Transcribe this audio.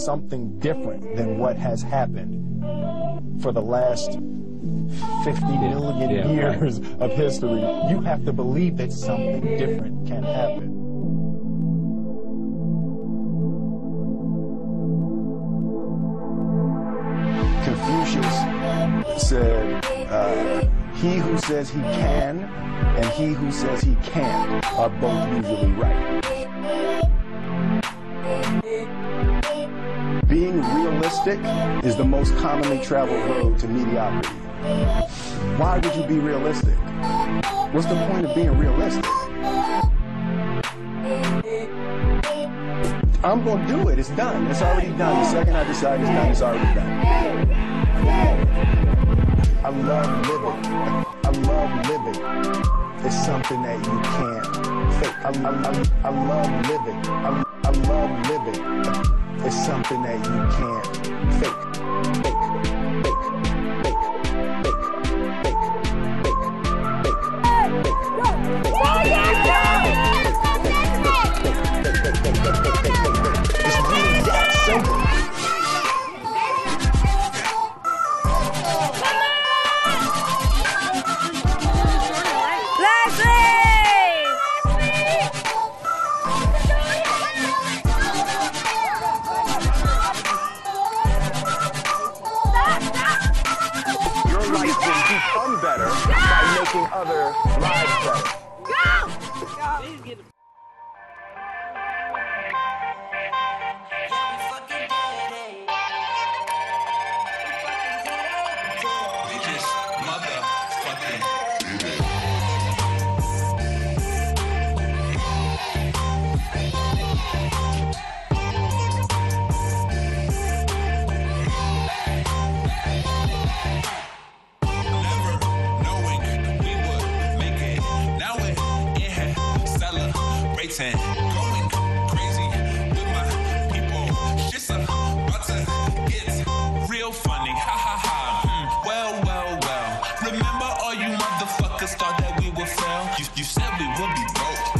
something different than what has happened for the last 50 million years of history. You have to believe that something different can happen. Confucius said, he who says he can and he who says he can't are both usually right. Being realistic is the most commonly traveled road to mediocrity. Why would you be realistic? What's the point of being realistic? I'm going to do it. It's done. It's already done. The second I decide it's done, it's already done. I love living. I love living. It's something that you can't fake. I love living. I love living. It's something that you can't fake. Fake. Become better by making other lives better. Go! Going crazy with my people. Shit's about to get real funny. Ha ha ha. Well. Remember all you motherfuckers thought that we would fail? You said we would be broke.